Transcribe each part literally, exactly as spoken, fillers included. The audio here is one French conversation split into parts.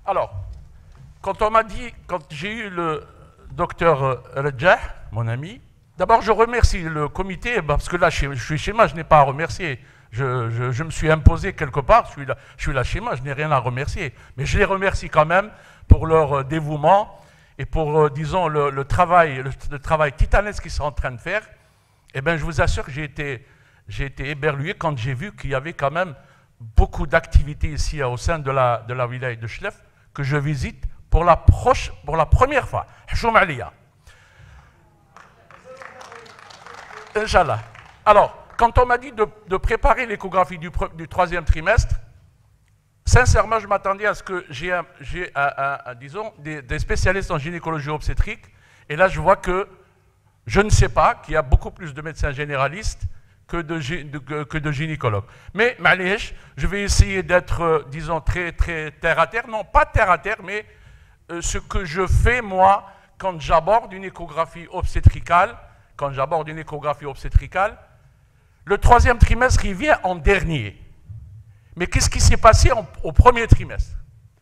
Alors, quand on m'a dit, quand j'ai eu le docteur Rajah, mon ami, d'abord je remercie le comité, parce que là je suis chez moi, je n'ai pas à remercier. Je, je, je me suis imposé quelque part, je suis là, je suis là chez moi, je n'ai rien à remercier. Mais je les remercie quand même pour leur dévouement et pour, euh, disons, le, le, travail, le, le travail titanesque qu'ils sont en train de faire. Eh bien, je vous assure que j'ai été, j'ai été éberlué quand j'ai vu qu'il y avait quand même beaucoup d'activités ici au sein de la, de la wilaya de Chlef que je visite pour la, proche, pour la première fois. Hchoum Aliya. Inch'Allah. Alors, quand on m'a dit de, de préparer l'échographie du, du troisième trimestre, sincèrement, je m'attendais à ce que j'ai, un, j'ai un, un, un, disons, des, des spécialistes en gynécologie obstétrique, et là je vois que je ne sais pas qu'il y a beaucoup plus de médecins généralistes que de, de, que de gynécologues. Mais, maléch, je vais essayer d'être, euh, disons, très, très terre à terre, non pas terre à terre, mais euh, ce que je fais, moi, quand j'aborde une échographie obstétricale, quand j'aborde une échographie obstétricale, le troisième trimestre, il vient en dernier. Mais qu'est-ce qui s'est passé en, au premier trimestre?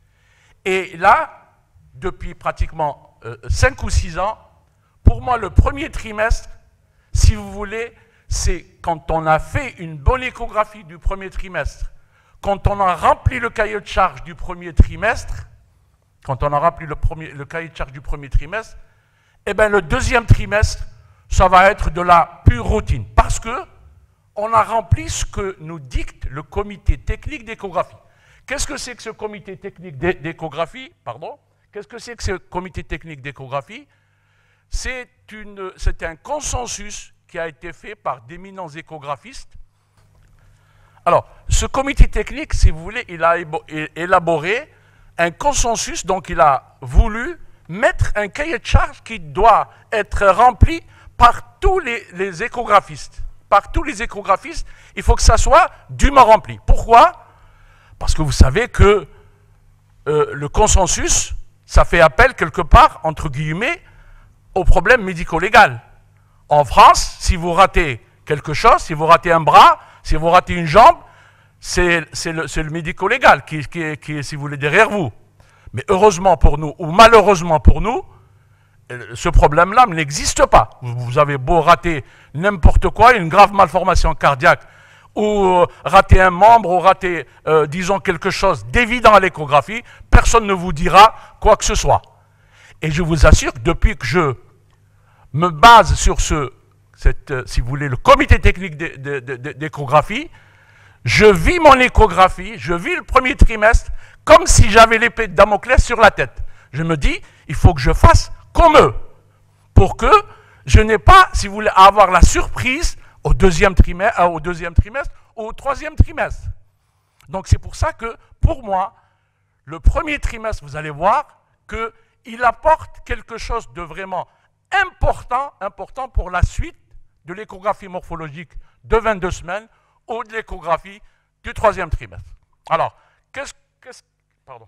Et là, depuis pratiquement euh, cinq ou six ans, pour moi, le premier trimestre, si vous voulez, c'est quand on a fait une bonne échographie du premier trimestre, quand on a rempli le cahier de charge du premier trimestre, quand on a rempli le, premier, le cahier de charge du premier trimestre, eh bien le deuxième trimestre, ça va être de la pure routine. Parce que on a rempli ce que nous dicte le comité technique d'échographie. Qu'est-ce que c'est que ce comité technique d'échographie? Pardon. Qu'est-ce que c'est que ce comité technique d'échographie? C'est un consensus qui a été fait par d'éminents échographistes. Alors, ce comité technique, si vous voulez, il a élaboré un consensus, donc il a voulu mettre un cahier de charge qui doit être rempli par tous les, les échographistes. Par tous les échographistes, il faut que ça soit dûment rempli. Pourquoi? Parce que vous savez que euh, le consensus, ça fait appel quelque part, entre guillemets, au problème médico-légal. En France, si vous ratez quelque chose, si vous ratez un bras, si vous ratez une jambe, c'est le, le médico-légal qui, qui, qui est, si vous voulez, derrière vous. Mais heureusement pour nous, ou malheureusement pour nous, ce problème-là n'existe pas. Vous avez beau rater n'importe quoi, une grave malformation cardiaque, ou rater un membre, ou rater, euh, disons, quelque chose d'évident à l'échographie, personne ne vous dira quoi que ce soit. Et je vous assure que depuis que je me base sur ce, cette, si vous voulez, le comité technique d'échographie, je vis mon échographie, je vis le premier trimestre comme si j'avais l'épée de Damoclès sur la tête. Je me dis, il faut que je fasse comme eux, pour que je n'ai pas, si vous voulez, à avoir la surprise au deuxième trimestre, au deuxième trimestre ou au troisième trimestre. Donc c'est pour ça que, pour moi, le premier trimestre, vous allez voir qu'il apporte quelque chose de vraiment important, important pour la suite de l'échographie morphologique de vingt-deux semaines ou de l'échographie du troisième trimestre. Alors, qu'est-ce qu'est-ce pardon.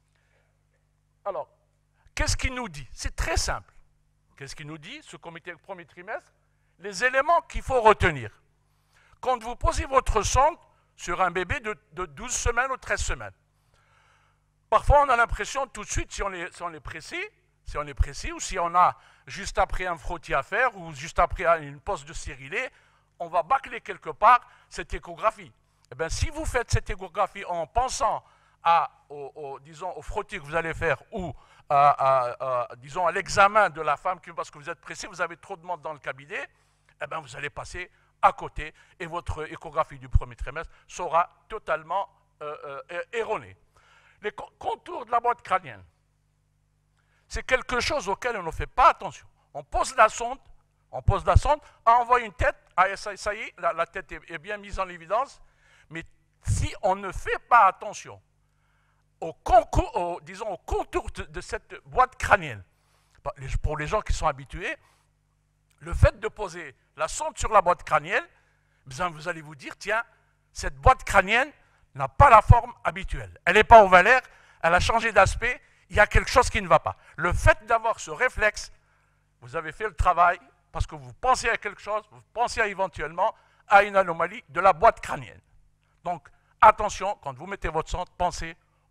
Alors, qu'est-ce qu'il nous dit? C'est très simple. Qu'est-ce qu'il nous dit, ce comité du premier trimestre? Les éléments qu'il faut retenir. Quand vous posez votre sonde sur un bébé de, de douze semaines ou treize semaines, parfois on a l'impression tout de suite, si on est, si on est précis, si on est précis, ou si on a juste après un frottis à faire, ou juste après une pose de stérilet, on va bâcler quelque part cette échographie. Eh bien, si vous faites cette échographie en pensant à, au, au, disons, au frottis que vous allez faire, ou à, à, à, disons, à l'examen de la femme, parce que vous êtes pressé, vous avez trop de monde dans le cabinet, eh bien, vous allez passer à côté, et votre échographie du premier trimestre sera totalement euh, euh, erronée. Les contours de la boîte crânienne, c'est quelque chose auquel on ne fait pas attention. On pose la sonde, on pose la sonde, on envoie une tête, ah, ça, ça y est, la, la tête est, est bien mise en évidence, mais si on ne fait pas attention au, concours, au, disons, au contour de, de cette boîte crânienne, pour les gens qui sont habitués, le fait de poser la sonde sur la boîte crânienne, vous allez vous dire, tiens, cette boîte crânienne n'a pas la forme habituelle. Elle n'est pas ovalaire, elle a changé d'aspect, il y a quelque chose qui ne va pas. Le fait d'avoir ce réflexe, vous avez fait le travail parce que vous pensez à quelque chose, vous pensez à éventuellement à une anomalie de la boîte crânienne. Donc, attention, quand vous mettez votre sonde, pensez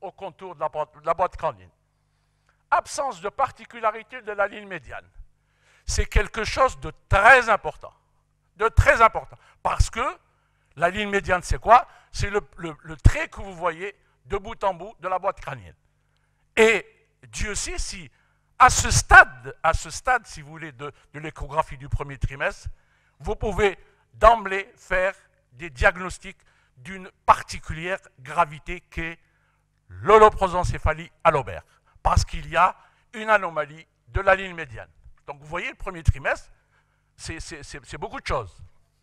au contour de la, de la boîte crânienne. Absence de particularité de la ligne médiane. C'est quelque chose de très important. De très important. Parce que la ligne médiane, c'est quoi? C'est le, le, le trait que vous voyez de bout en bout de la boîte crânienne. Et Dieu sait si, à ce stade, à ce stade, si vous voulez, de, de l'échographie du premier trimestre, vous pouvez d'emblée faire des diagnostics d'une particulière gravité qui est l'holoprosencéphalie à lobère, parce qu'il y a une anomalie de la ligne médiane. Donc vous voyez, le premier trimestre, c'est beaucoup de choses.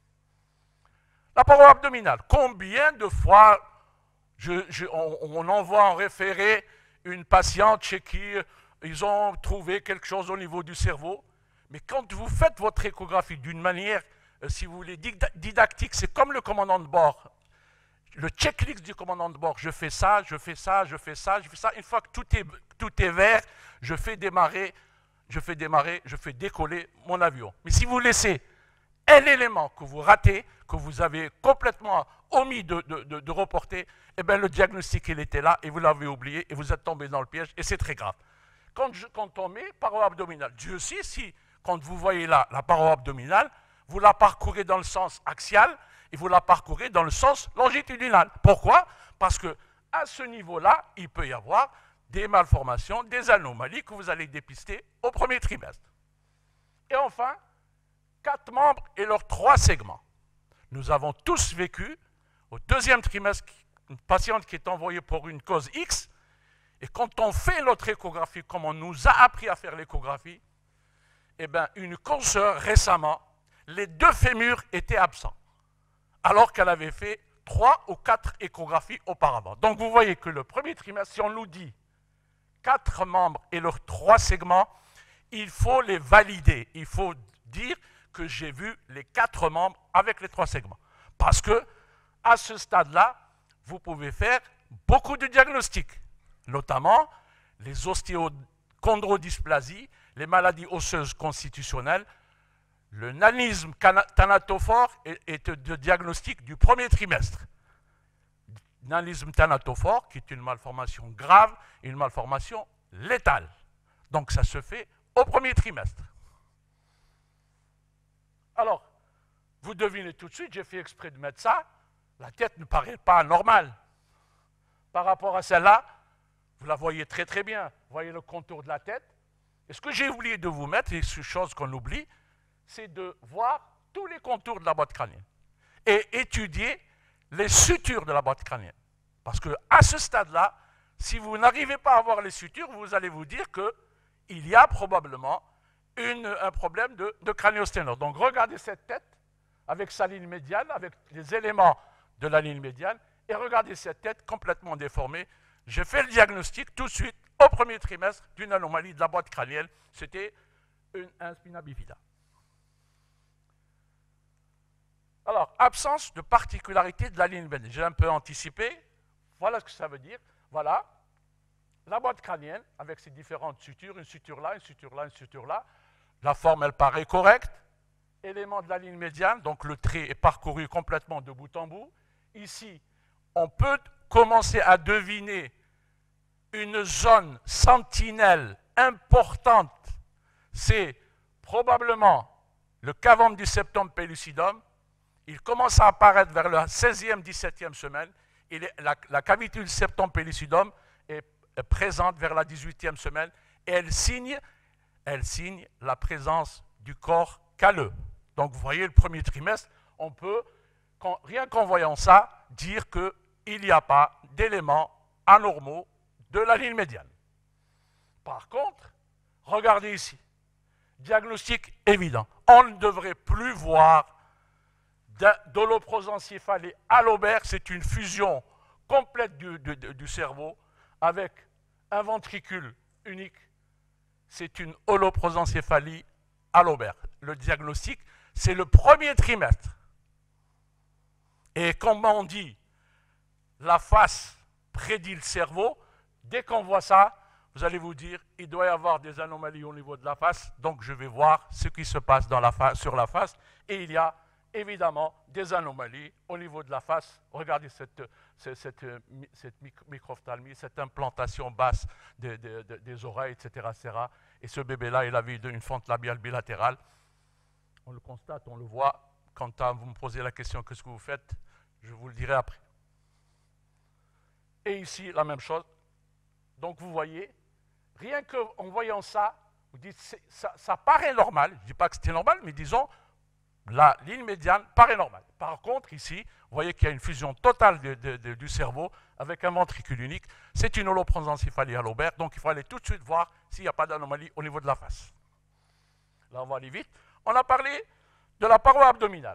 La paroi abdominale, combien de fois je, je, on, on envoie en référé une patiente chez qui ils ont trouvé quelque chose au niveau du cerveau, mais quand vous faites votre échographie d'une manière, euh, si vous voulez, didactique, c'est comme le commandant de bord. Le checklist du commandant de bord, je fais ça, je fais ça, je fais ça, je fais ça. Une fois que tout est, tout est vert, je fais démarrer, je fais démarrer, je fais décoller mon avion. Mais si vous laissez un élément que vous ratez, que vous avez complètement omis de, de, de, de reporter, eh bien le diagnostic, il était là et vous l'avez oublié et vous êtes tombé dans le piège et c'est très grave. Quand, je, quand on met paroi abdominale, Dieu sait si, quand vous voyez là la paroi abdominale, vous la parcourez dans le sens axial et vous la parcourez dans le sens longitudinal. Pourquoi? Parce que à ce niveau-là, il peut y avoir des malformations, des anomalies que vous allez dépister au premier trimestre. Et enfin, quatre membres et leurs trois segments. Nous avons tous vécu, au deuxième trimestre, une patiente qui est envoyée pour une cause X, et quand on fait notre échographie, comme on nous a appris à faire l'échographie, eh bien, une consoeur récemment, les deux fémurs étaient absents, alors qu'elle avait fait trois ou quatre échographies auparavant. Donc vous voyez que le premier trimestre, si on nous dit quatre membres et leurs trois segments, il faut les valider. Il faut dire que j'ai vu les quatre membres avec les trois segments. Parce que, à ce stade-là, vous pouvez faire beaucoup de diagnostics, notamment les ostéochondrodysplasies, les maladies osseuses constitutionnelles. Le nanisme thanatophore est de diagnostic du premier trimestre. Nanisme thanatophore, qui est une malformation grave, une malformation létale. Donc ça se fait au premier trimestre. Alors, vous devinez tout de suite, j'ai fait exprès de mettre ça, la tête ne paraît pas anormale. Par rapport à celle-là, vous la voyez très très bien. Vous voyez le contour de la tête. Et ce que j'ai oublié de vous mettre, et c'est une chose qu'on oublie, c'est de voir tous les contours de la boîte crânienne et étudier les sutures de la boîte crânienne. Parce qu'à ce stade-là, si vous n'arrivez pas à voir les sutures, vous allez vous dire qu'il y a probablement une, un problème de, de crânio-sténose. Donc regardez cette tête avec sa ligne médiane, avec les éléments de la ligne médiane, et regardez cette tête complètement déformée. J'ai fait le diagnostic tout de suite au premier trimestre d'une anomalie de la boîte crânienne. C'était un spina bifida. Alors, absence de particularité de la ligne médiane. J'ai un peu anticipé. Voilà ce que ça veut dire. Voilà, la boîte crânienne avec ses différentes sutures, une suture là, une suture là, une suture là. La forme, elle paraît correcte. Élément de la ligne médiane, donc le trait est parcouru complètement de bout en bout. Ici, on peut commencer à deviner une zone sentinelle importante. C'est probablement le cavum du septum pellucidum. Il commence à apparaître vers la seizième, dix-septième semaine. Et la, la cavité du septum pellucidum est présente vers la dix-huitième semaine. Et elle signe, elle signe la présence du corps calleux. Donc vous voyez, le premier trimestre, on peut, quand, rien qu'en voyant ça, dire qu'il n'y a pas d'éléments anormaux de la ligne médiane. Par contre, regardez ici, diagnostic évident. On ne devrait plus voir d'holoprosencéphalie à lobère, c'est une fusion complète du, du, du cerveau avec un ventricule unique. C'est une holoprosencéphalie à lobère. Le diagnostic, c'est le premier trimestre. Et comme on dit, la face prédit le cerveau, dès qu'on voit ça, vous allez vous dire, il doit y avoir des anomalies au niveau de la face, donc je vais voir ce qui se passe dans la face, sur la face, et il y a évidemment des anomalies au niveau de la face. Regardez cette, cette, cette, cette microphthalmie, cette implantation basse des, des, des oreilles, et cetera, et cetera. Et ce bébé-là, il avait une fente labiale bilatérale. On le constate, on le voit. Quand vous me posez la question, qu'est-ce que vous faites, je vous le dirai après. Et ici, la même chose. Donc, vous voyez, rien qu'en voyant ça, vous dites, ça, ça paraît normal. Je ne dis pas que c'était normal, mais disons, la ligne médiane paraît normale. Par contre, ici, vous voyez qu'il y a une fusion totale de, de, de, du cerveau avec un ventricule unique. C'est une holoprosencéphalie à l'Aubert, donc il faut aller tout de suite voir s'il n'y a pas d'anomalie au niveau de la face. Là, on va aller vite. On a parlé de la paroi abdominale.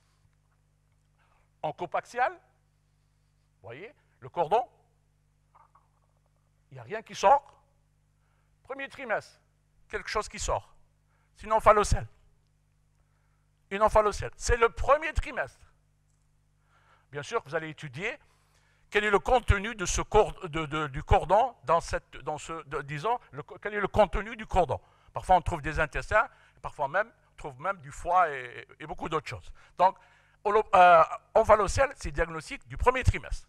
En coupe axiale, vous voyez, le cordon, il n'y a rien qui sort. Premier trimestre, quelque chose qui sort. C'est une omphalocèle. Une omphalocèle. C'est le premier trimestre. Bien sûr, vous allez étudier quel est le contenu de ce cordon, de, de, du cordon dans cette, dans ce, de, disons, le, quel est le contenu du cordon. Parfois, on trouve des intestins, parfois même, on trouve même du foie et, et beaucoup d'autres choses. Donc, euh, omphalocèle, c'est diagnostic du premier trimestre.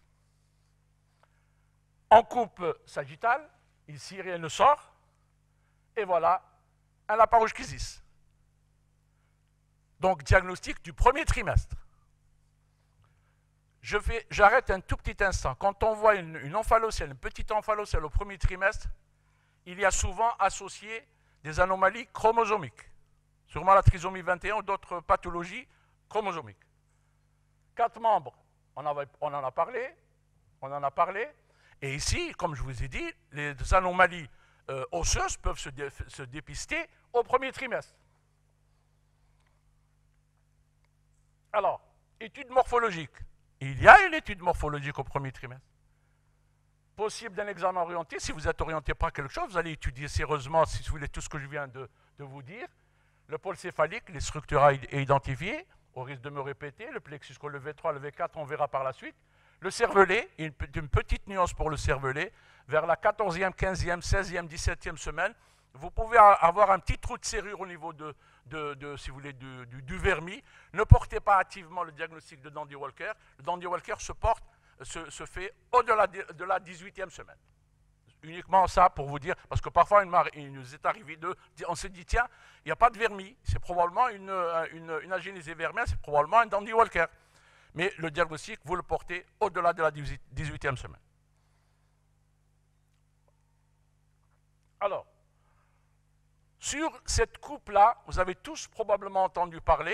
En coupe sagittale, ici, rien ne sort. Et voilà, un laparoschisis. Donc, diagnostic du premier trimestre. Je fais, j'arrête un tout petit instant. Quand on voit une, une omphalocèle, une petite omphalocèle au premier trimestre, il y a souvent associé des anomalies chromosomiques. Sûrement la trisomie vingt et un ou d'autres pathologies chromosomiques. Quatre membres, on, avait, on en a parlé. On en a parlé. Et ici, comme je vous ai dit, les anomalies euh, osseuses peuvent se, dé, se dépister au premier trimestre. Alors, étude morphologique. Il y a une étude morphologique au premier trimestre. Possible d'un examen orienté. Si vous êtes orienté par quelque chose, vous allez étudier sérieusement, si vous voulez, tout ce que je viens de, de vous dire. Le pôle céphalique, les structures à identifier, au risque de me répéter. Le plexus, le V trois, le V quatre, on verra par la suite. Le cervelet, une, une petite nuance pour le cervelet. Vers la quatorzième, quinzième, seizième, dix-septième semaine, vous pouvez avoir un petit trou de serrure au niveau de, de, de si vous voulez, du, du, du vermis. Ne portez pas activement le diagnostic de Dandy-Walker. Le Dandy-Walker se, porte, se, se fait au-delà de, de la dix-huitième semaine. Uniquement ça pour vous dire, parce que parfois il, il nous est arrivé de, on se dit, tiens, il n'y a pas de vermis, c'est probablement une, une, une agénésie vermienne, c'est probablement un Dandy-Walker. Mais le diagnostic, vous le portez au-delà de la dix-huitième semaine. Alors, sur cette coupe-là, vous avez tous probablement entendu parler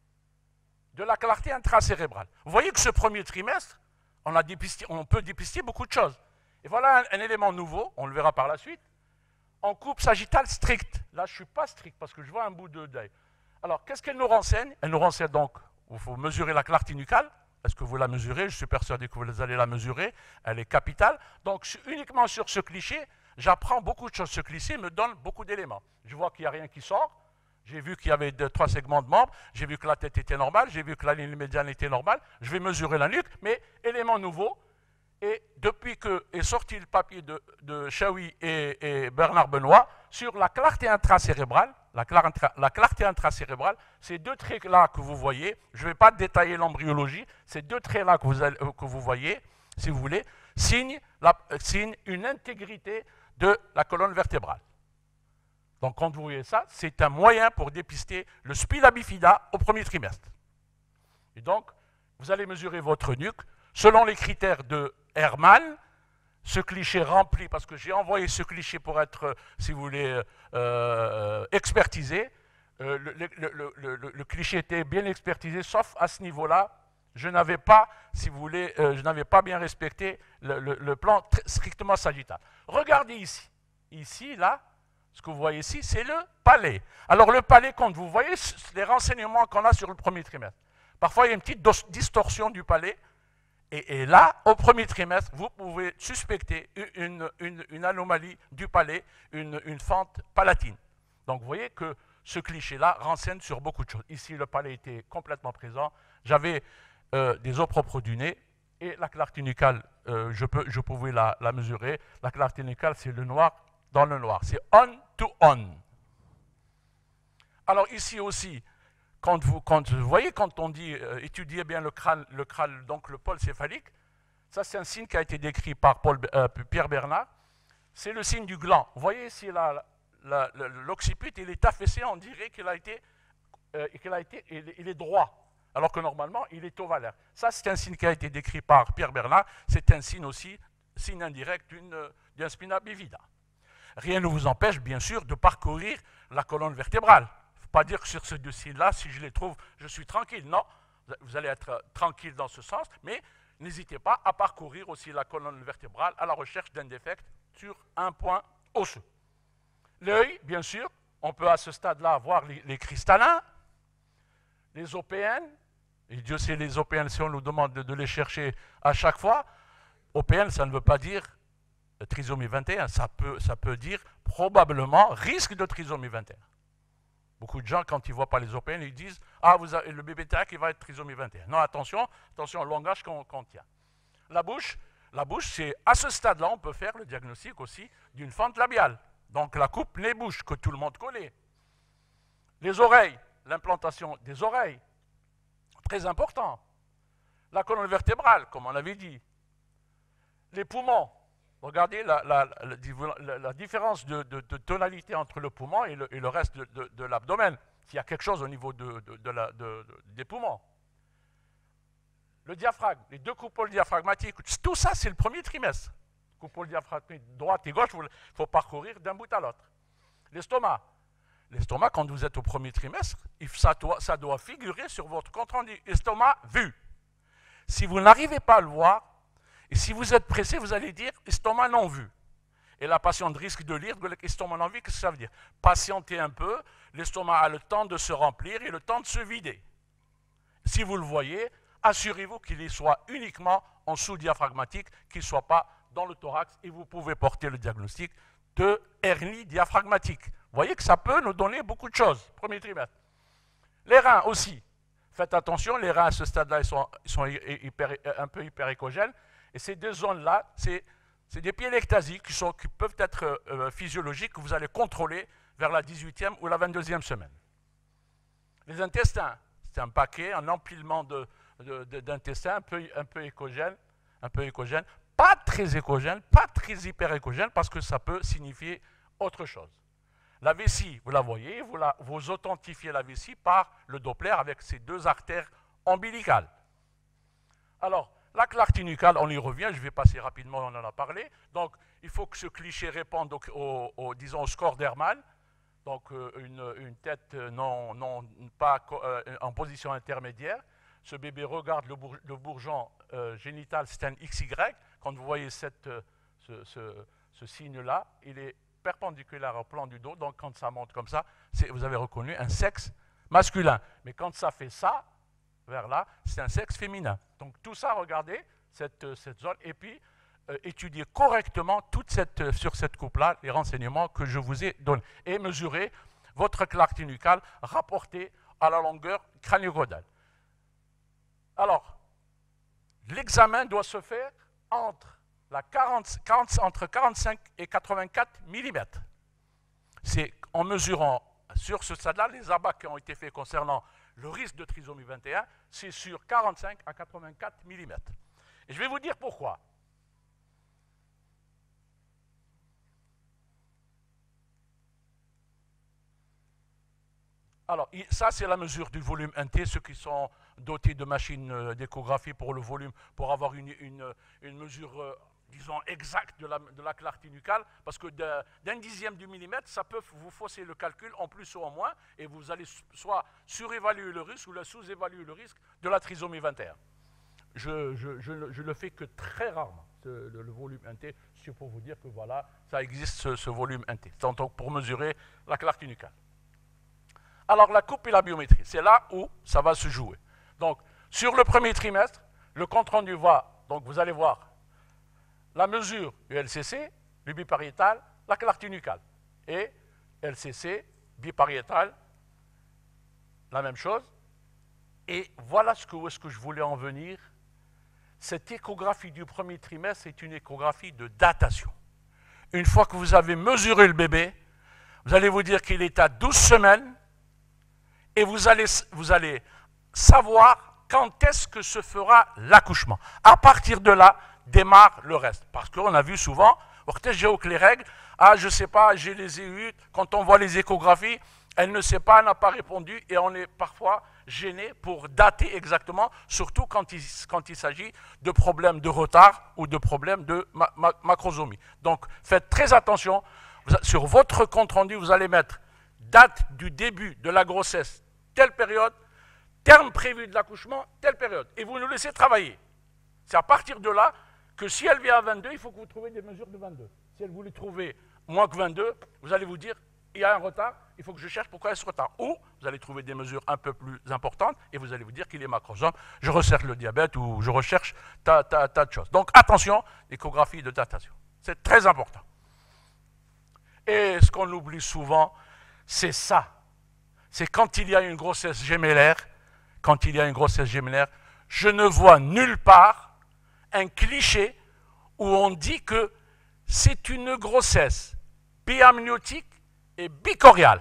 de la clarté intracérébrale. Vous voyez que ce premier trimestre, on, a dépisté, on peut dépister beaucoup de choses. Et voilà un, un élément nouveau, on le verra par la suite, en coupe sagittale stricte. Là, je ne suis pas strict parce que je vois un bout de deuil. Alors, qu'est-ce qu'elle nous renseigne? Elle nous renseigne donc, il faut mesurer la clarté nucale. Est-ce que vous la mesurez? Je suis persuadé que vous allez la mesurer. Elle est capitale. Donc, uniquement sur ce cliché, j'apprends beaucoup de choses. Ce cliché me donne beaucoup d'éléments. Je vois qu'il n'y a rien qui sort. J'ai vu qu'il y avait deux, trois segments de membres. J'ai vu que la tête était normale. J'ai vu que la ligne médiane était normale. Je vais mesurer la nuque, mais élément nouveau. Et depuis que est sorti le papier de, de Chaoui et, et Bernard Benoît sur la clarté intracérébrale, la, clar, la clarté intracérébrale, ces deux traits-là que vous voyez, je ne vais pas détailler l'embryologie, ces deux traits-là que vous, que vous voyez, si vous voulez, signent, la, signent une intégrité de la colonne vertébrale. Donc, quand vous voyez ça, c'est un moyen pour dépister le spina bifida au premier trimestre. Et donc, vous allez mesurer votre nuque selon les critères de Hermann. Ce cliché rempli, parce que j'ai envoyé ce cliché pour être, si vous voulez, euh, expertisé. Euh, le, le, le, le, le cliché était bien expertisé, sauf à ce niveau-là. Je n'avais pas, si vous voulez, euh, je n'avais pas bien respecté le, le, le plan strictement sagittal. Regardez ici. Ici, là, ce que vous voyez ici, c'est le palais. Alors, le palais, quand vous voyez les renseignements qu'on a sur le premier trimestre, parfois, il y a une petite distorsion du palais. Et, et là, au premier trimestre, vous pouvez suspecter une, une, une anomalie du palais, une, une fente palatine. Donc, vous voyez que ce cliché-là renseigne sur beaucoup de choses. Ici, le palais était complètement présent. J'avais euh, des eaux propres du nez et la clarté nucale, euh, je, peux, je pouvais la, la mesurer. La clarté nucale, c'est le noir dans le noir. C'est on to on. Alors, ici aussi, quand vous, quand, vous voyez, quand on dit euh, étudiez bien le crâne, le crâne, donc le pôle céphalique, ça c'est un signe qui a été décrit par Paul, euh, Pierre Bernard, c'est le signe du gland. Vous voyez ici l'occiput, il est affaissé, on dirait qu'il a été, euh, qu'il a été il, il est droit, alors que normalement il est ovalaire. Ça c'est un signe qui a été décrit par Pierre Bernard, c'est un signe aussi, signe indirect d'un spina bifida. Rien ne vous empêche, bien sûr, de parcourir la colonne vertébrale. Il ne faut pas dire que sur ce deux signes-là, si je les trouve, je suis tranquille. Non, vous allez être tranquille dans ce sens, mais n'hésitez pas à parcourir aussi la colonne vertébrale à la recherche d'un défect sur un point osseux. L'œil, bien sûr, on peut à ce stade-là voir les, les cristallins, les O P N, et Dieu sait les O P N si on nous demande de, de les chercher à chaque fois. O P N, ça ne veut pas dire trisomie vingt et un, ça peut, ça peut dire probablement risque de trisomie vingt et un. Beaucoup de gens, quand ils ne voient pas les O P N, ils disent « Ah, vous avez, le bébé T A C, il va être trisomie vingt et un ». Non, attention, attention au langage qu'on qu'on tient. La bouche, la bouche, c'est à ce stade-là, on peut faire le diagnostic aussi d'une fente labiale. Donc la coupe nez-bouche, que tout le monde connaît. Les oreilles, l'implantation des oreilles, très important. La colonne vertébrale, comme on l'avait dit. Les poumons. Regardez la, la, la, la, la différence de, de, de tonalité entre le poumon et le, et le reste de, de, de l'abdomen, s'il y a quelque chose au niveau de, de, de la, de, de, des poumons. Le diaphragme, les deux coupoles diaphragmatiques, tout ça c'est le premier trimestre. Coupole diaphragmatique droite et gauche, il faut parcourir d'un bout à l'autre. L'estomac. L'estomac, quand vous êtes au premier trimestre, ça doit, ça doit figurer sur votre compte-rendu. Estomac vu. Si vous n'arrivez pas à le voir, et si vous êtes pressé, vous allez dire estomac non vu. Et la patiente risque de lire estomac non vu, qu'est-ce que ça veut dire? Patientez un peu, l'estomac a le temps de se remplir et le temps de se vider. Si vous le voyez, assurez-vous qu'il soit uniquement en sous-diaphragmatique, qu'il ne soit pas dans le thorax, et vous pouvez porter le diagnostic de hernie diaphragmatique. Vous voyez que ça peut nous donner beaucoup de choses, premier trimestre. Les reins aussi. Faites attention, les reins à ce stade-là, ils sont, ils sont hyper, un peu hyperéchogènes. Et ces deux zones-là, c'est des piélectasies qui, sont, qui peuvent être euh, physiologiques, que vous allez contrôler vers la dix-huitième ou la vingt-deuxième semaine. Les intestins, c'est un paquet, un empilement d'intestins un peu, un peu échogène, un peu échogène, pas très échogène, pas très hyperéchogène, parce que ça peut signifier autre chose. La vessie, vous la voyez, vous, la, vous authentifiez la vessie par le Doppler avec ces deux artères ombilicales. Alors, la clarté nucale, on y revient, je vais passer rapidement, on en a parlé. Donc, il faut que ce cliché réponde au, au, au, disons, au score d'Hermann. Donc, euh, une, une tête non, non, pas euh, en position intermédiaire. Ce bébé regarde le, bour, le bourgeon euh, génital, c'est un X Y. Quand vous voyez cette, ce, ce, ce signe-là, il est perpendiculaire au plan du dos. Donc, quand ça monte comme ça, vous avez reconnu un sexe masculin. Mais quand ça fait ça, vers là, c'est un sexe féminin. Donc tout ça, regardez, cette, cette zone, et puis euh, étudiez correctement toute cette, sur cette coupe-là, les renseignements que je vous ai donnés. Et mesurez votre clarté nucale rapportée à la longueur crânio-caudale. Alors, l'examen doit se faire entre, la quarante, quarante, entre quarante-cinq et quatre-vingt-quatre millimètres. C'est en mesurant sur ce stade-là, les abats qui ont été faits concernant le risque de trisomie vingt et un, c'est sur quarante-cinq à quatre-vingt-quatre millimètres. Et je vais vous dire pourquoi. Alors, ça, c'est la mesure du volume un T, ceux qui sont dotés de machines d'échographie pour le volume, pour avoir une, une, une mesure, euh, disons, exacte de la, de la clarté nucale, parce que d'un dixième du millimètre, ça peut vous fausser le calcul en plus ou en moins, et vous allez soit surévaluer le risque ou sous-évaluer le risque de la trisomie vingt et un. Je, je, je, je le fais que très rarement, ce, le, le volume un T, c'est pour vous dire que voilà, ça existe ce, ce volume un T, donc pour mesurer la clarté nucale. Alors, la coupe et la biométrie, c'est là où ça va se jouer. Donc, sur le premier trimestre, le compte-rendu va, donc vous allez voir, la mesure du L C C, du bipariétal, la clarté nucale. Et L C C, bipariétal, la même chose. Et voilà ce que, où est-ce que je voulais en venir. Cette échographie du premier trimestre est une échographie de datation. Une fois que vous avez mesuré le bébé, vous allez vous dire qu'il est à douze semaines, et vous allez, vous allez savoir quand est-ce que se fera l'accouchement. À partir de là, démarre le reste. Parce qu'on a vu souvent, j'ai les règles, ah je ne sais pas, j'ai les E U, quand on voit les échographies, elle ne sait pas, elle n'a pas répondu, et on est parfois gêné pour dater exactement, surtout quand il, quand il s'agit de problèmes de retard ou de problèmes de ma, ma, macrosomie. Donc faites très attention, sur votre compte-rendu, vous allez mettre date du début de la grossesse, telle période, terme prévu de l'accouchement, telle période, et vous nous laissez travailler. C'est à partir de là que si elle vient à vingt-deux, il faut que vous trouviez des mesures de vingt-deux. Si elle voulait trouver moins que vingt-deux, vous allez vous dire, il y a un retard, il faut que je cherche pourquoi il y a ce retard. Ou vous allez trouver des mesures un peu plus importantes et vous allez vous dire qu'il est macrosome, je recherche le diabète ou je recherche tas, tas, tas de choses. Donc attention, l'échographie de datation. C'est très important. Et ce qu'on oublie souvent, c'est ça. C'est quand il y a une grossesse gémellaire, quand il y a une grossesse gémellaire, je ne vois nulle part un cliché où on dit que c'est une grossesse biamniotique et bicoriale.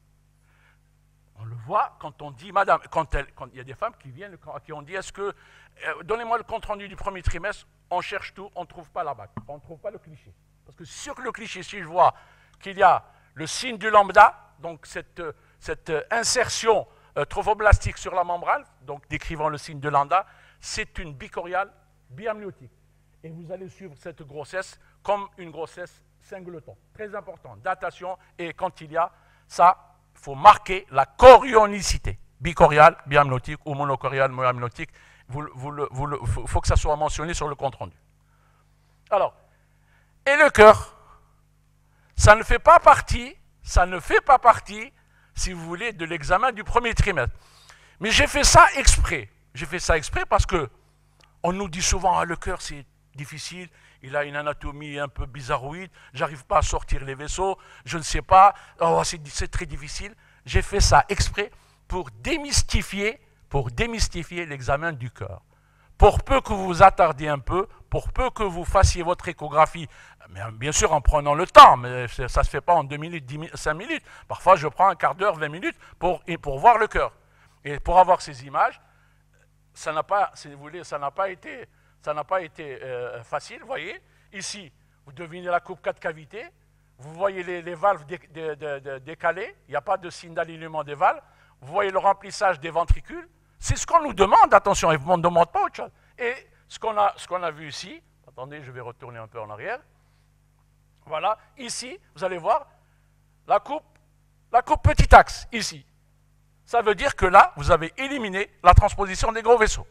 On le voit quand on dit, madame, quand, elle, quand il y a des femmes qui viennent, qui ont dit, est-ce que, euh, donnez-moi le compte-rendu du premier trimestre, on cherche tout, on ne trouve pas la bague, on ne trouve pas le cliché. Parce que sur le cliché, si je vois qu'il y a le signe du lambda, donc cette, cette insertion euh, trophoblastique sur la membrane, donc décrivant le signe de lambda, c'est une bicoriale biamniotique. Et vous allez suivre cette grossesse comme une grossesse singleton. Très important, datation, et quand il y a ça, il faut marquer la chorionicité. Bicoriale, biamniotique ou monocoriale, monoamniotique, il faut que ça soit mentionné sur le compte-rendu. Alors, et le cœur, ça ne fait pas partie, ça ne fait pas partie, si vous voulez, de l'examen du premier trimestre. Mais j'ai fait ça exprès. J'ai fait ça exprès parce que on nous dit souvent, ah, le cœur c'est difficile, il a une anatomie un peu bizarroïde, j'arrive pas à sortir les vaisseaux, je ne sais pas, oh, c'est très difficile. J'ai fait ça exprès pour démystifier, pour démystifier l'examen du cœur. Pour peu que vous vous attardiez un peu, pour peu que vous fassiez votre échographie, mais bien sûr en prenant le temps, mais ça ne se fait pas en deux minutes, dix minutes, cinq minutes. Parfois, je prends un quart d'heure, vingt minutes pour, pour voir le cœur. Et pour avoir ces images, ça n'a pas, si vous voulez, ça n'a pas été, ça n'a pas été euh, facile. Vous voyez, ici, vous devinez la coupe quatre cavités, vous voyez les, les valves dé, dé, dé, dé, décalées, il n'y a pas de signe d'alignement des valves, vous voyez le remplissage des ventricules. C'est ce qu'on nous demande, attention, et on ne demande pas autre chose. Et ce qu'on a, ce qu'on a vu ici, attendez, je vais retourner un peu en arrière. Voilà, ici, vous allez voir, la coupe, la coupe petit axe, ici. Ça veut dire que là, vous avez éliminé la transposition des gros vaisseaux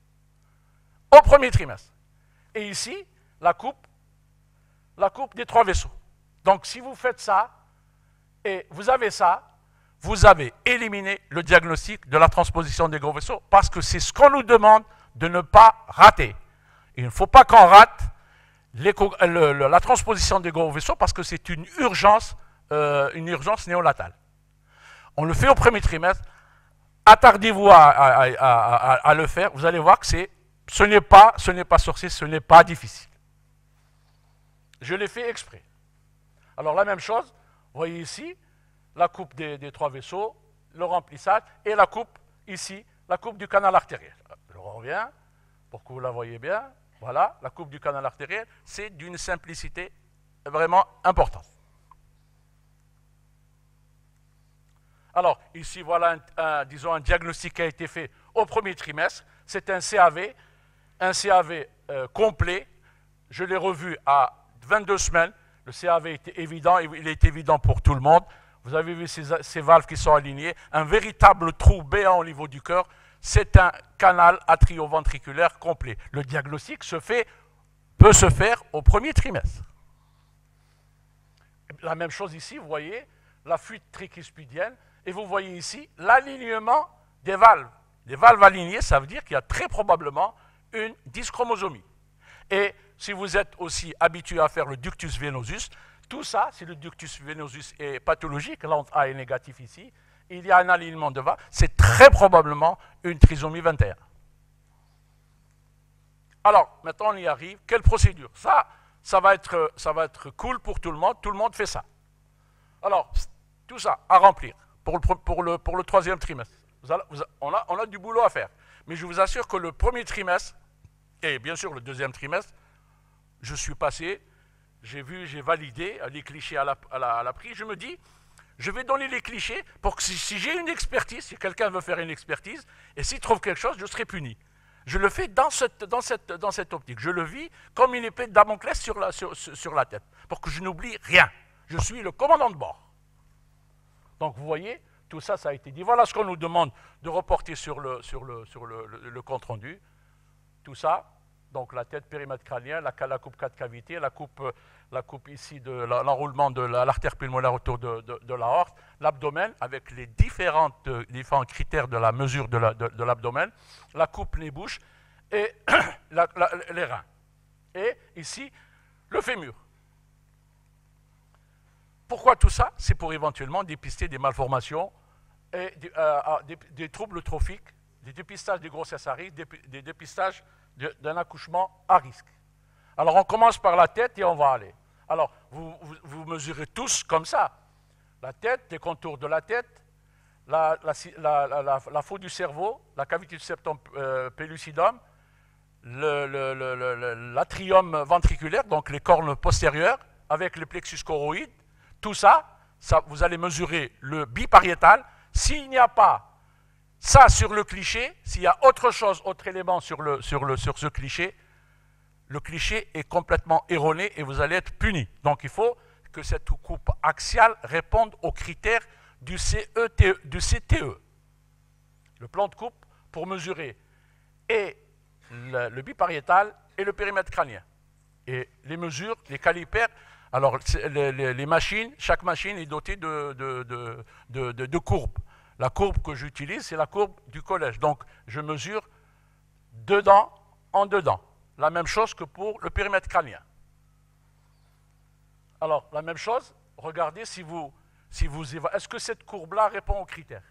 au premier trimestre. Et ici, la coupe, la coupe des trois vaisseaux. Donc, si vous faites ça, et vous avez ça, vous avez éliminé le diagnostic de la transposition des gros vaisseaux, parce que c'est ce qu'on nous demande de ne pas rater. Il ne faut pas qu'on rate le, le, la transposition des gros vaisseaux, parce que c'est une urgence, euh, une urgence néonatale. On le fait au premier trimestre. Attardez-vous à, à, à, à, à le faire. Vous allez voir que c'est, ce n'est pas, ce n'est pas sorcier, ce n'est pas difficile. Je l'ai fait exprès. Alors la même chose, vous voyez ici, la coupe des, des trois vaisseaux, le remplissage, et la coupe ici, la coupe du canal artériel. Je reviens pour que vous la voyez bien. Voilà, la coupe du canal artériel, c'est d'une simplicité vraiment importante. Alors, ici, voilà, un, un, disons, un diagnostic qui a été fait au premier trimestre. C'est un C A V, un C A V euh, complet. Je l'ai revu à vingt-deux semaines. Le C A V était évident, il est évident pour tout le monde. Vous avez vu ces, ces valves qui sont alignées. Un véritable trou béant au niveau du cœur. C'est un canal atrioventriculaire complet. Le diagnostic se fait, peut se faire au premier trimestre. La même chose ici, vous voyez, la fuite tricuspidienne. Et vous voyez ici l'alignement des valves. Les valves alignées, ça veut dire qu'il y a très probablement une dyschromosomie. Et si vous êtes aussi habitué à faire le ductus venosus, tout ça, si le ductus venosus est pathologique, l'ente A est négatif ici, il y a un alignement de valves, c'est très probablement une trisomie vingt et un. Alors, maintenant on y arrive. Quelle procédure? Ça, ça va être, ça va être cool pour tout le monde. Tout le monde fait ça. Alors, tout ça à remplir. pour le, pour le, pour le troisième trimestre. Vous allez, vous, on, a, on a du boulot à faire. Mais je vous assure que le premier trimestre, et bien sûr le deuxième trimestre, je suis passé, j'ai vu, j'ai validé les clichés à la, à, la, à la prise. Je me dis, je vais donner les clichés pour que si, si j'ai une expertise, si quelqu'un veut faire une expertise, et s'il trouve quelque chose, je serai puni. Je le fais dans cette, dans cette, dans cette optique. Je le vis comme une épée de Damoclès sur la, sur, sur la tête, pour que je n'oublie rien. Je suis le commandant de bord. Donc vous voyez, tout ça, ça a été dit. Voilà ce qu'on nous demande de reporter sur le, sur le, sur le, le, le compte rendu. Tout ça, donc la tête, périmètre crânien, la, la coupe quatre cavités, la coupe, la coupe ici de l'enroulement de l'artère pulmonaire autour de, de, de l'aorte, l'abdomen avec les différentes, différents critères de la mesure de l'abdomen, la, la coupe nez-bouche et la, la, les reins. Et ici, le fémur. Pourquoi tout ça? C'est pour éventuellement dépister des malformations et des, euh, des, des troubles trophiques, des dépistages des grossesses à risque, des, des dépistages d'un accouchement à risque. Alors on commence par la tête et on va aller. Alors vous, vous, vous mesurez tous comme ça. La tête, les contours de la tête, la, la, la, la, la, la faute du cerveau, la cavité du septum euh, pellucidum, l'atrium ventriculaire, donc les cornes postérieures, avec le plexus choroïde. Tout ça, ça, vous allez mesurer le bipariétal. S'il n'y a pas ça sur le cliché, s'il y a autre chose, autre élément sur, le, sur, le, sur ce cliché, le cliché est complètement erroné et vous allez être puni. Donc il faut que cette coupe axiale réponde aux critères du C E T E, du C T E. Le plan de coupe pour mesurer et le, le bipariétal et le périmètre crânien. Et les mesures, les calipers, alors les, les, les machines, chaque machine est dotée de, de, de, de, de, de courbes. La courbe que j'utilise, c'est la courbe du collège. Donc, je mesure dedans en dedans. La même chose que pour le périmètre crânien. Alors, la même chose, regardez si vous, si vous est-ce que cette courbe-là répond aux critères?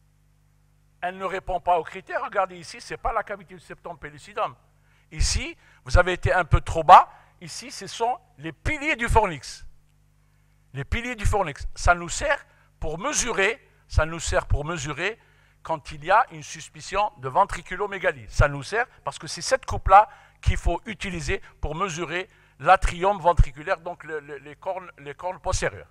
Elle ne répond pas aux critères. Regardez ici, ce n'est pas la cavité du septum pellucidum. Ici, vous avez été un peu trop bas. Ici, ce sont les piliers du fornix. Les piliers du fornix. Ça nous sert pour mesurer Ça nous sert pour mesurer quand il y a une suspicion de ventriculomégalie. Ça nous sert parce que c'est cette coupe-là qu'il faut utiliser pour mesurer l'atrium ventriculaire, donc le, le, les, cornes, les cornes postérieures.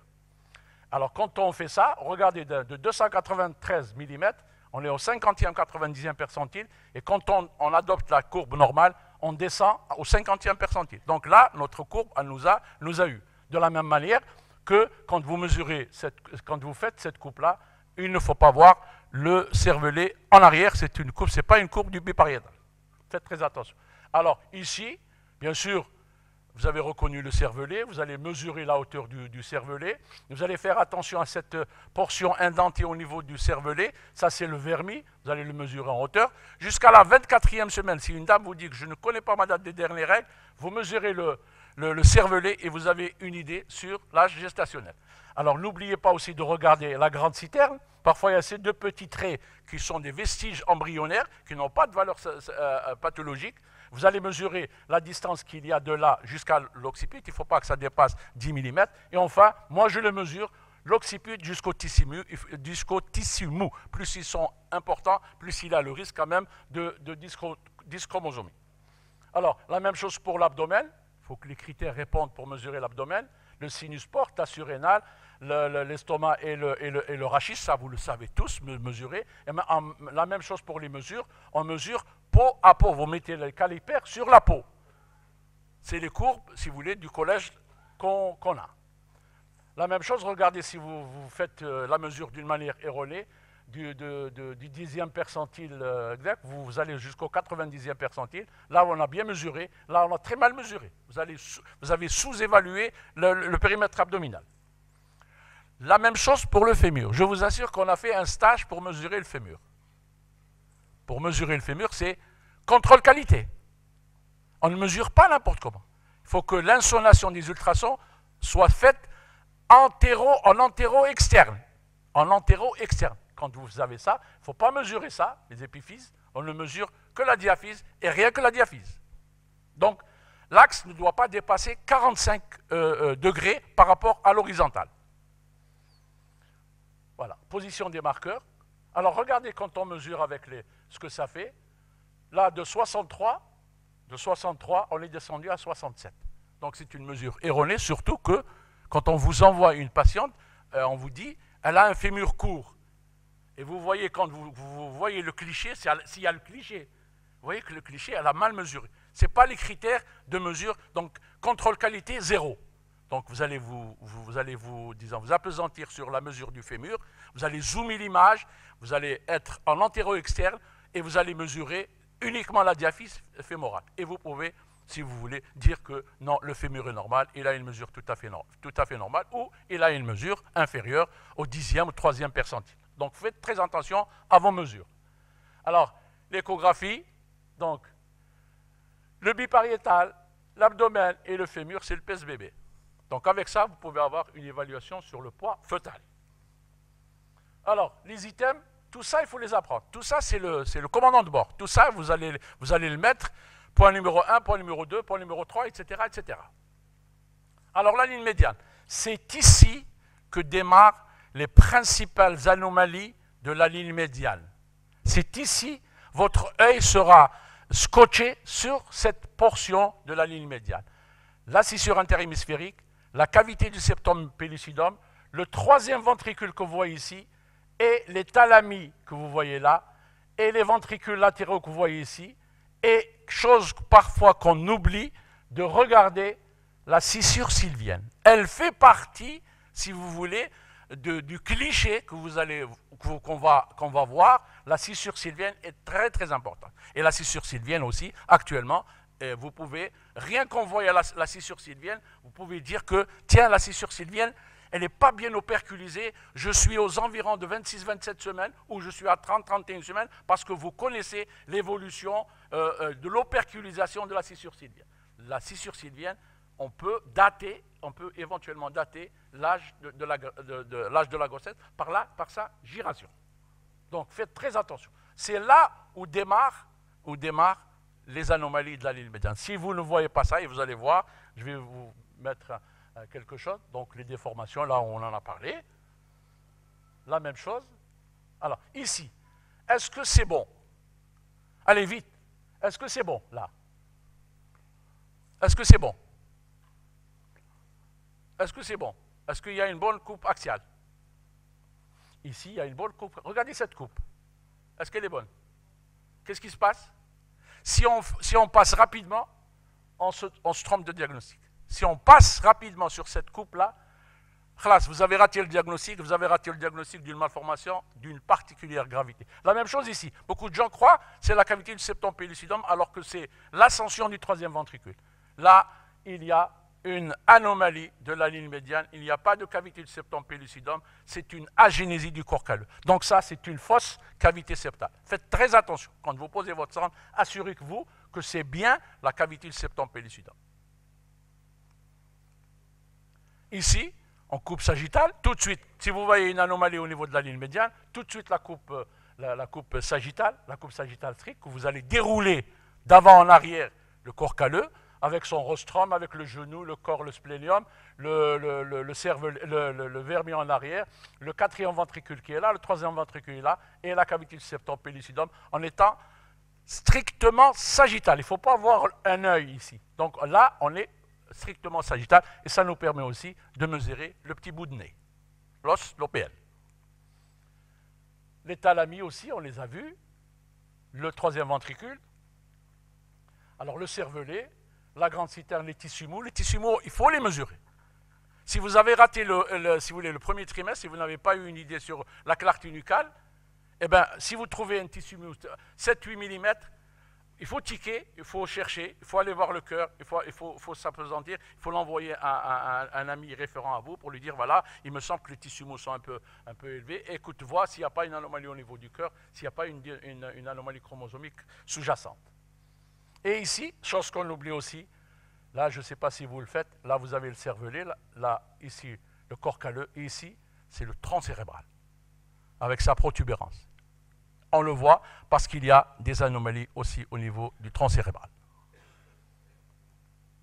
Alors quand on fait ça, regardez, de, de deux cent quatre-vingt-treize millimètres, on est au cinquantième, quatre-vingt-dixième percentile, et quand on, on adopte la courbe normale, on descend au cinquantième percentile. Donc là, notre courbe elle nous, a, nous a eu. De la même manière que quand vous mesurez, cette, quand vous faites cette coupe-là, il ne faut pas voir le cervelet en arrière, c'est une courbe, ce n'est pas une courbe du bipariétal. Faites très attention. Alors ici, bien sûr, vous avez reconnu le cervelet, vous allez mesurer la hauteur du, du cervelet, vous allez faire attention à cette portion indentée au niveau du cervelet, ça c'est le vermis, vous allez le mesurer en hauteur. Jusqu'à la vingt-quatrième semaine, si une dame vous dit que je ne connais pas ma date des dernières règles, vous mesurez le, le, le cervelet et vous avez une idée sur l'âge gestationnel. Alors n'oubliez pas aussi de regarder la grande citerne. Parfois il y a ces deux petits traits qui sont des vestiges embryonnaires, qui n'ont pas de valeur euh, pathologique. Vous allez mesurer la distance qu'il y a de là jusqu'à l'occiput, il ne faut pas que ça dépasse dix millimètres. Et enfin, moi je le mesure, l'occiput jusqu'au tissu mou, jusqu'au tissu mou. Plus ils sont importants, plus il a le risque quand même de, de dyschromosomie. Alors, la même chose pour l'abdomen. Il faut que les critères répondent pour mesurer l'abdomen. Le sinus porte, la surrénale, l'estomac le, et, le, et, le, et le rachis, ça vous le savez tous, me mesurer. Et en, la même chose pour les mesures, on mesure peau à peau. Vous mettez les calipers sur la peau. C'est les courbes, si vous voulez, du collège qu'on qu'on a. La même chose, regardez si vous, vous faites euh, la mesure d'une manière erronée, du, de, de, du dixième percentile euh, exact, vous, vous allez jusqu'au quatre-vingt-dixième percentile. Là, on a bien mesuré. Là, on a très mal mesuré. Vous, allez, vous avez sous-évalué le, le périmètre abdominal. La même chose pour le fémur. Je vous assure qu'on a fait un stage pour mesurer le fémur. Pour mesurer le fémur, c'est contrôle qualité. On ne mesure pas n'importe comment. Il faut que l'insonation des ultrasons soit faite entéro, en entéro-externe. En entéro-externe. Quand vous avez ça, il ne faut pas mesurer ça, les épiphyses. On ne mesure que la diaphyse et rien que la diaphyse. Donc, l'axe ne doit pas dépasser quarante-cinq euh, euh, degrés par rapport à l'horizontale. Voilà. position des marqueurs. Alors regardez quand on mesure avec les, ce que ça fait. Là, de soixante-trois, de soixante-trois, on est descendu à soixante-sept. Donc c'est une mesure erronée, surtout que quand on vous envoie une patiente, euh, on vous dit, elle a un fémur court. Et vous voyez, quand vous, vous voyez le cliché, s'il y a le cliché, vous voyez que le cliché, elle a mal mesuré. Ce n'est pas les critères de mesure, donc contrôle qualité, zéro. Donc vous allez vous, vous, vous, allez vous, disons, vous appesantir sur la mesure du fémur, vous allez zoomer l'image, vous allez être en antéro-externe et vous allez mesurer uniquement la diaphyse fémorale. Et vous pouvez, si vous voulez, dire que non, le fémur est normal, il a une mesure tout à fait, no tout à fait normale, ou il a une mesure inférieure au dixième ou troisième percentile. Donc faites très attention à vos mesures. Alors, l'échographie, donc, le bipariétal, l'abdomen et le fémur, c'est le P S B B. Donc avec ça, vous pouvez avoir une évaluation sur le poids fœtal. Alors, les items, tout ça, il faut les apprendre. Tout ça, c'est le, le commandant de bord. Tout ça, vous allez, vous allez le mettre, point numéro un, point numéro deux, point numéro trois, et cetera, et cetera. Alors, la ligne médiane, c'est ici que démarrent les principales anomalies de la ligne médiane. C'est ici, votre œil sera scotché sur cette portion de la ligne médiane. La scissure interhémisphérique, la cavité du septum pellucidum, le troisième ventricule que vous voyez ici, et les thalamies que vous voyez là, et les ventricules latéraux que vous voyez ici, et chose parfois qu'on oublie, de regarder la scissure sylvienne. Elle fait partie, si vous voulez, de, du cliché que vous allez, qu'on va, qu'on va voir. La scissure sylvienne est très très importante. Et la scissure sylvienne aussi, actuellement, eh, vous pouvez, rien qu'on voie la, la scissure sylvienne, vous pouvez dire que, tiens, la scissure sylvienne, elle n'est pas bien operculisée, je suis aux environs de vingt-six vingt-sept semaines, ou je suis à trente trente et une semaines, parce que vous connaissez l'évolution euh, euh, de l'operculisation de la scissure sylvienne. La scissure sylvienne, on peut dater, on peut éventuellement dater l'âge de, de, de, de, l'âge de la grossesse par, la, par sa giration. Donc faites très attention. C'est là où démarrent, où démarrent les anomalies de la ligne médiane. Si vous ne voyez pas ça, et vous allez voir, je vais vous mettre euh, quelque chose. Donc les déformations, là on en a parlé. La même chose. Alors ici, est-ce que c'est bon? Allez vite. Est-ce que c'est bon là? Est-ce que c'est bon? Est-ce que c'est bon? Est-ce qu'il y a une bonne coupe axiale? Ici, il y a une bonne coupe. Regardez cette coupe. Est-ce qu'elle est bonne? Qu'est-ce qui se passe? Si on, si on passe rapidement, on se, on se trompe de diagnostic. Si on passe rapidement sur cette coupe-là, vous avez raté le diagnostic, vous avez raté le diagnostic d'une malformation d'une particulière gravité. La même chose ici. Beaucoup de gens croient que c'est la cavité du septum pellucidum, alors que c'est l'ascension du troisième ventricule. Là, il y a une anomalie de la ligne médiane, il n'y a pas de cavité du septum pellucidum, c'est une agénésie du corps calleux. Donc ça, c'est une fausse cavité septale. Faites très attention, quand vous posez votre sonde, assurez-vous que c'est bien la cavité du septum pellucidum. Ici, en coupe sagittale, tout de suite, si vous voyez une anomalie au niveau de la ligne médiane, tout de suite la coupe, la, la coupe sagittale, la coupe sagittale stricte, que vous allez dérouler d'avant en arrière le corps calleux, avec son rostrum, avec le genou, le corps, le splénium, le, le, le, le, cerveau, le, le, le vermis en arrière, le quatrième ventricule qui est là, le troisième ventricule est là, et la cavité du septum pellucidum, en étant strictement sagittal. Il ne faut pas avoir un œil ici. Donc là, on est strictement sagittal, et ça nous permet aussi de mesurer le petit bout de nez, l'os lopéen. Les thalamies aussi, on les a vus, le troisième ventricule, alors le cervelet, la grande citerne, les tissus mous. Les tissus mous, il faut les mesurer. Si vous avez raté le, le, si vous voulez, le premier trimestre, si vous n'avez pas eu une idée sur la clarté nucale, eh bien, si vous trouvez un tissu mou sept à huit millimètres, il faut tiquer, il faut chercher, il faut aller voir le cœur, il faut, il faut, faut s'apesantir, il faut l'envoyer à, à, à un ami référent à vous pour lui dire, voilà, il me semble que les tissus mous sont un peu, un peu élevés. Écoute, vois s'il n'y a pas une anomalie au niveau du cœur, s'il n'y a pas une, une, une anomalie chromosomique sous-jacente. Et ici, chose qu'on oublie aussi, là, je ne sais pas si vous le faites, là, vous avez le cervelet, là, là ici, le corps calleux, et ici, c'est le tronc cérébral, avec sa protubérance. On le voit parce qu'il y a des anomalies aussi au niveau du tronc cérébral.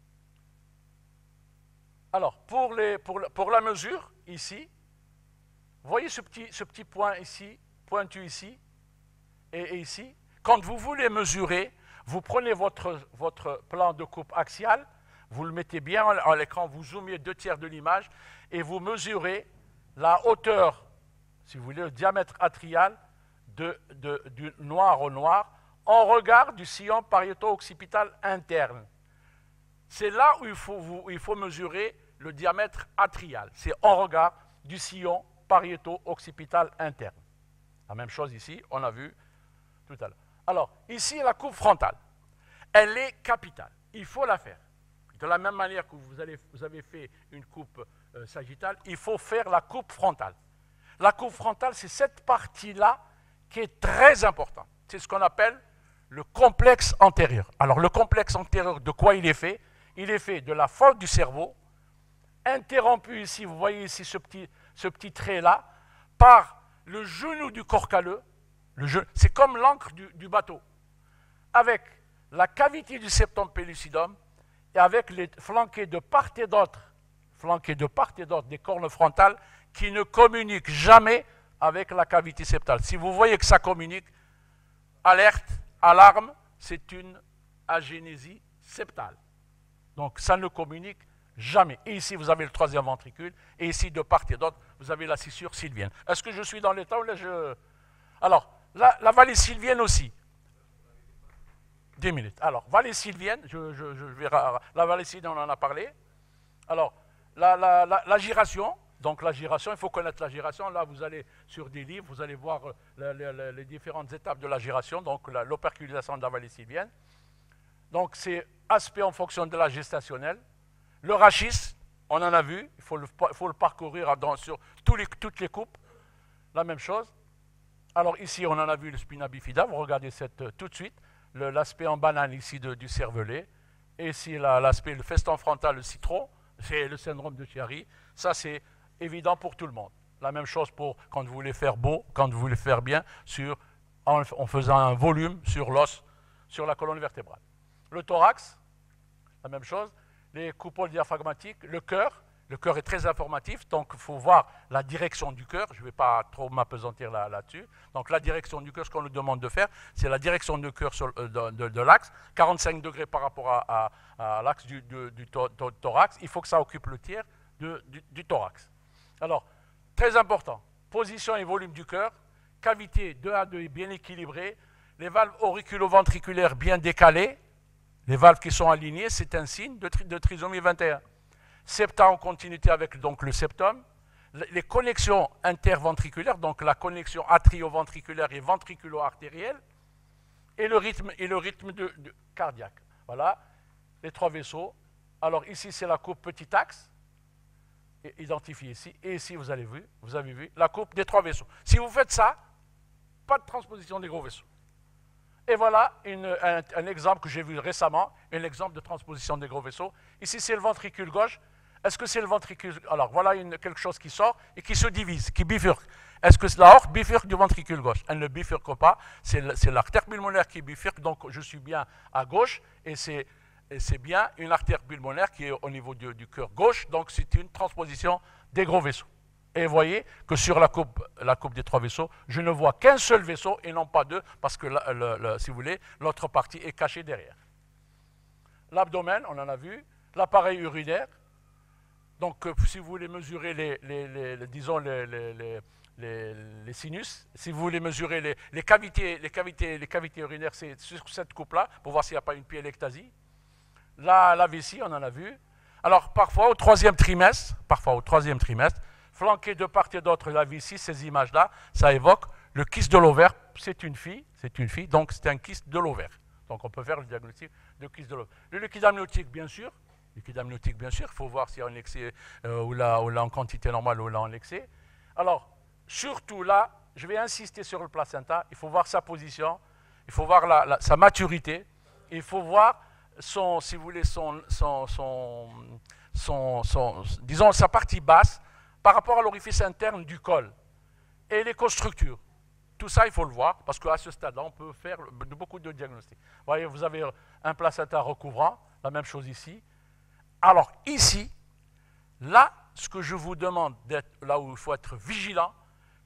Alors, pour, les, pour, pour la mesure, ici, Vous voyez ce petit, ce petit point ici, pointu ici et, et ici. Quand vous voulez mesurer, vous prenez votre, votre plan de coupe axiale, vous le mettez bien à l'écran, vous zoomez deux tiers de l'image et vous mesurez la hauteur, si vous voulez, le diamètre atrial de, de, du noir au noir en regard du sillon pariéto-occipital interne. C'est là où il faut, vous, il faut mesurer le diamètre atrial. C'est en regard du sillon pariéto-occipital interne. La même chose ici, on a vu tout à l'heure. Alors, ici, la coupe frontale. Elle est capitale. Il faut la faire. De la même manière que vous, allez, vous avez fait une coupe euh, sagittale, il faut faire la coupe frontale. La coupe frontale, c'est cette partie-là qui est très importante. C'est ce qu'on appelle le complexe antérieur. Alors, le complexe antérieur, de quoi il est fait? Il est fait de la fosse du cerveau, interrompu ici, vous voyez ici ce petit, ce petit trait-là, par le genou du corps calleux. C'est comme l'encre du, du bateau, avec la cavité du septum pellucidum et avec les flanqués de part et d'autre, flanqués de part et d'autre des cornes frontales qui ne communiquent jamais avec la cavité septale. Si vous voyez que ça communique, alerte, alarme, c'est une agénésie septale. Donc ça ne communique jamais. Et ici, vous avez le troisième ventricule, et ici, de part et d'autre, vous avez la scissure sylvienne. Est-ce que je suis dans l'état ou là je... Alors, la, la vallée sylvienne aussi. dix minutes. Alors, vallée sylvienne, je, je, je vais, la vallée sylvienne, on en a parlé. Alors, la, la, la, la giration, donc la giration, il faut connaître la giration. Là, vous allez sur des livres, vous allez voir les, les, les différentes étapes de la giration, donc l'operculisation de la vallée sylvienne. Donc, c'est aspect en fonction de la gestationnelle. Le rachis, on en a vu, il faut le, faut le parcourir dans, sur tous les, toutes les coupes. La même chose. Alors ici, on en a vu le spina bifida, vous regardez cette, tout de suite, l'aspect en banane ici de, du cervelet. Et ici, l'aspect, le feston frontal, le citron, c'est le syndrome de Chiari. Ça, c'est évident pour tout le monde. La même chose pour quand vous voulez faire beau, quand vous voulez faire bien, sur, en, en faisant un volume sur l'os, sur la colonne vertébrale. Le thorax, la même chose. Les coupoles diaphragmatiques, le cœur. Le cœur est très informatif, donc il faut voir la direction du cœur. Je ne vais pas trop m'apesantir là, là-dessus. Donc la direction du cœur, ce qu'on nous demande de faire, c'est la direction du cœur sur, euh, de, de, de l'axe, quarante-cinq degrés par rapport à, à, à l'axe du, du, du thorax. Il faut que ça occupe le tiers de, du, du thorax. Alors, très important, position et volume du cœur, cavité deux à deux bien équilibrée, les valves auriculo-ventriculaires bien décalées, les valves qui sont alignées, c'est un signe de, tri, de trisomie vingt et un. Septa en continuité avec donc, le septum, les connexions interventriculaires, donc la connexion atrio-ventriculaire et ventriculo-artérielle, et le rythme, et le rythme de, de cardiaque. Voilà, les trois vaisseaux. Alors ici, c'est la coupe petit axe, identifiée ici, et ici, vous avez vu, vous avez vu la coupe des trois vaisseaux. Si vous faites ça, pas de transposition des gros vaisseaux. Et voilà une, un, un exemple que j'ai vu récemment, un exemple de transposition des gros vaisseaux. Ici, c'est le ventricule gauche. Est-ce que c'est le ventricule... Alors, voilà une, quelque chose qui sort et qui se divise, qui bifurque. Est-ce que l'aorte bifurque du ventricule gauche? Elle ne bifurque pas. C'est l'artère pulmonaire qui bifurque, donc je suis bien à gauche, et c'est bien une artère pulmonaire qui est au niveau du, du cœur gauche, donc c'est une transposition des gros vaisseaux. Et vous voyez que sur la coupe, la coupe des trois vaisseaux, je ne vois qu'un seul vaisseau et non pas deux, parce que, la, le, le, si vous voulez, l'autre partie est cachée derrière. L'abdomen, on en a vu. L'appareil urinaire. Donc, euh, si vous voulez mesurer les, les, les, les disons, les, les, les, les sinus, si vous voulez mesurer les, les, cavités, les, cavités, les cavités urinaires, c'est sur cette coupe-là, pour voir s'il n'y a pas une pyélectasie. La, la vessie, on en a vu. Alors, parfois, au troisième trimestre, parfois au troisième trimestre, flanqué de part et d'autre la vessie, ces images-là, ça évoque le kyste de l'ovaire. C'est une fille, c'est une fille, donc c'est un kyste de l'ovaire. Donc, on peut faire le diagnostic de kyste de l'ovaire. Le liquide amniotique, bien sûr. Liquide amniotique, bien sûr, il faut voir s'il y a un excès euh, ou, là, ou là en quantité normale ou là en excès. Alors, surtout là, je vais insister sur le placenta, il faut voir sa position, il faut voir la, la, sa maturité, il faut voir son, si vous voulez, son, son, son, son, son, disons, sa partie basse par rapport à l'orifice interne du col et l'écostructure. Tout ça, il faut le voir, parce qu'à ce stade-là, on peut faire beaucoup de diagnostics. Vous voyez, vous avez un placenta recouvrant, la même chose ici. Alors ici, là, ce que je vous demande d'être, là où il faut être vigilant,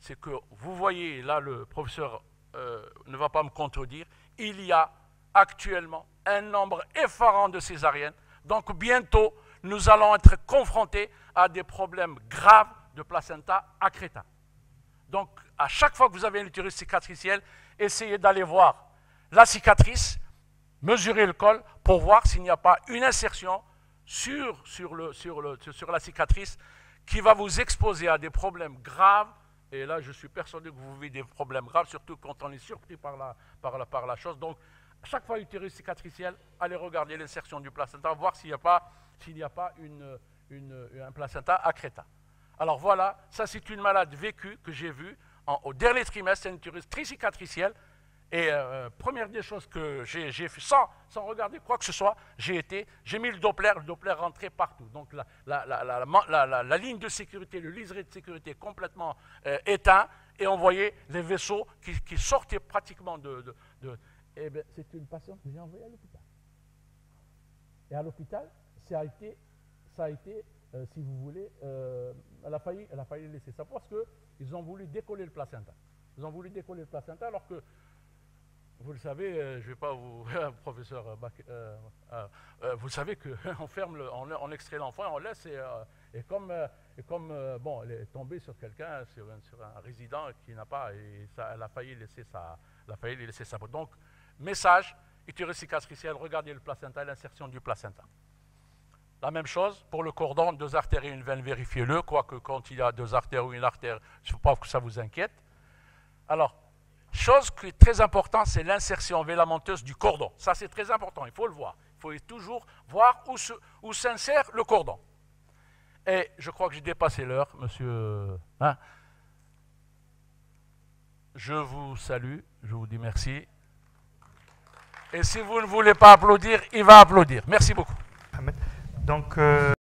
c'est que vous voyez, là le professeur euh, ne va pas me contredire, il y a actuellement un nombre effarant de césariennes. Donc bientôt, nous allons être confrontés à des problèmes graves de placenta accreta. Donc à chaque fois que vous avez un utérus cicatriciel, essayez d'aller voir la cicatrice, mesurer le col pour voir s'il n'y a pas une insertion sur, sur, le, sur, le, sur la cicatrice qui va vous exposer à des problèmes graves. Et là, je suis persuadé que vous vivez des problèmes graves, surtout quand on est surpris par la, par la, par la chose. Donc, à chaque fois utérus cicatriciel, allez regarder l'insertion du placenta, voir s'il n'y a pas, s'il n'y a pas une, une, un placenta accreta. Alors voilà, ça c'est une malade vécue que j'ai vue en, au dernier trimestre, c'est un utérus tricicatriciel. Et euh, première des choses que j'ai fait, sans, sans regarder quoi que ce soit, j'ai été, j'ai mis le Doppler, le Doppler rentrait partout. Donc la, la, la, la, la, la, la ligne de sécurité, le liseré de sécurité complètement euh, éteint, et on voyait les vaisseaux qui, qui sortaient pratiquement de... de, de eh bien, c'est une patiente que j'ai envoyée à l'hôpital. Et à l'hôpital, ça a été, ça a été euh, si vous voulez, euh, elle, a failli, elle a failli laisser ça parce qu'ils ont voulu décoller le placenta. Ils ont voulu décoller le placenta alors que, vous le savez, euh, je ne vais pas vous, professeur, euh, euh, euh, vous savez qu'on ferme, le, on, on extrait l'enfant et on laisse, et, euh, et comme, euh, et comme euh, bon, elle est tombée sur quelqu'un, sur, sur un résident qui n'a pas, et ça, elle a failli laisser sa, elle a failli laisser sa peau. Donc, message, utérus cicatriciel, regardez le placenta, l'insertion du placenta. La même chose pour le cordon, deux artères et une veine, vérifiez-le, quoique quand il y a deux artères ou une artère, je ne veux pas que ça vous inquiète. Alors, chose qui est très importante, c'est l'insertion vélamenteuse du cordon. Ça, c'est très important, il faut le voir. Il faut toujours voir où, se, où s'insère le cordon. Et je crois que j'ai dépassé l'heure, monsieur. Hein? Je vous salue, je vous dis merci. Et si vous ne voulez pas applaudir, il va applaudir. Merci beaucoup. Donc, euh